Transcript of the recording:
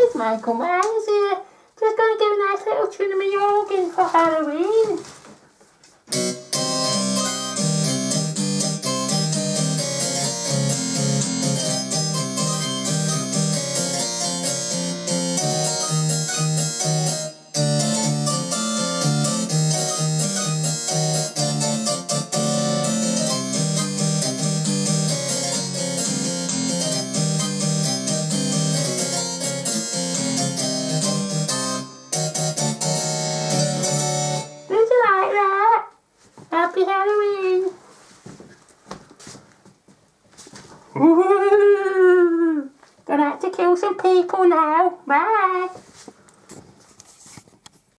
it's Michael Myres here. Just going to give a nice little tune of my organ for Halloween. Happy Halloween! Ooh, gonna have to kill some people now. Bye!